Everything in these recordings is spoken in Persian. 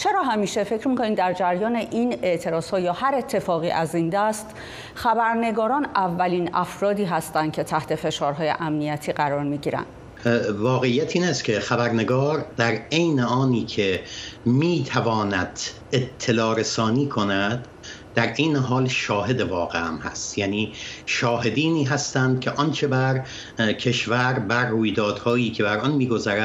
چرا همیشه فکر میکنید در جریان این اعتراض‌ها یا هر اتفاقی از این دست خبرنگاران اولین افرادی هستند که تحت فشارهای امنیتی قرار میگیرند؟ واقعیت این است که خبرنگار در عین آنی که میتواند اطلاع رسانی کند، در این حال شاهد واقع هم هست. یعنی شاهدینی هستند که آنچه بر کشور، بر رویدادهایی که بر آن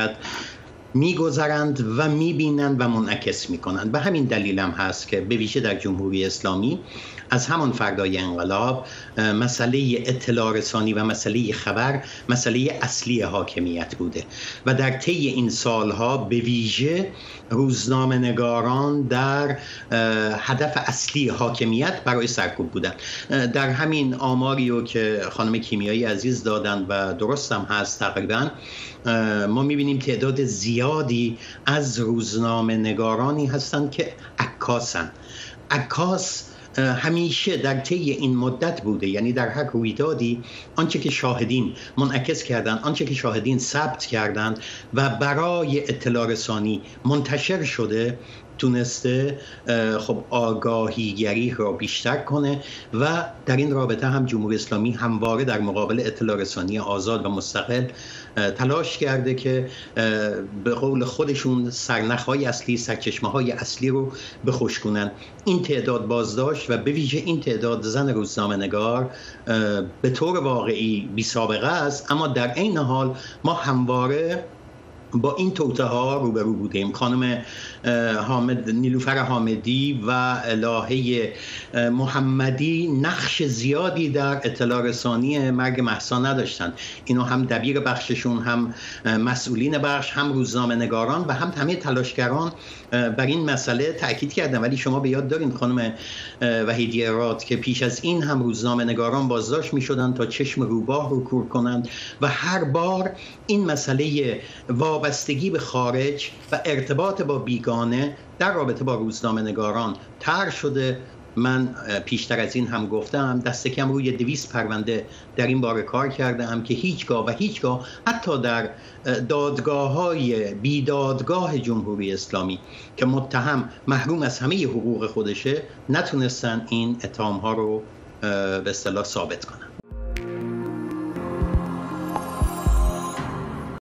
میگذرند و میبینند و منعکس میکنند. به همین دلیل هم هست که به ویژه در جمهوری اسلامی از همان فردای انقلاب مسئله اطلاع رسانی و مسئله خبر مسئله اصلی حاکمیت بوده و در طی این سالها به ویژه روزنامه نگاران در هدف اصلی حاکمیت برای سرکوب بودند. در همین آماری رو که خانم کیمیایی عزیز دادند و درست هم هست، تقریبا ما میبینیم تعداد زیادی از روزنامه نگارانی هستند که عکاسن. عکاس همیشه در طی این مدت بوده، یعنی در هر رویدادی آنچه که شاهدین منعکس کردند، آنچه که شاهدین ثبت کردند و برای اطلاع رسانی منتشر شده، تونسته خب آگاهیگری را بیشتر کنه و در این رابطه هم جمهوری اسلامی همواره در مقابل اطلاع رسانی آزاد و مستقل تلاش کرده که به قول خودشون سرنخ‌های اصلی، سرچشمه‌های اصلی رو بخشکنن. این تعداد بازداشت و به ویژه این تعداد زن روزنامه‌نگار به طور واقعی بی سابقه است، اما در عین حال ما همواره با این توطئه‌ها روبرو بودیم. خانم نیلوفر حامدی و الهه محمدی نقش زیادی در اطلاع رسانی مرگ مهسا نداشتند. اینو هم دبیر بخششون، هم مسئولین بخش، هم روزنامه نگاران و هم همه تلاشگران بر این مسئله تاکید کردن. ولی شما به یاد دارین خانم وحیدی راد که پیش از این هم روزنامه نگاران بازداشت می شدن تا چشم روباه رو کور کنند و هر بار این مسئله وابستگی به خارج و ارتباط با بیگانه در رابطه با روزنامه نگاران طرح شده. من پیشتر از این هم گفتم دست کم روی 200 پرونده در این باره کار کردم که هیچگاه حتی در دادگاه‌های بیدادگاه جمهوری اسلامی که متهم محروم از همه حقوق خودشه نتونستن این اتهام‌ها رو به اصطلاح ثابت کنن.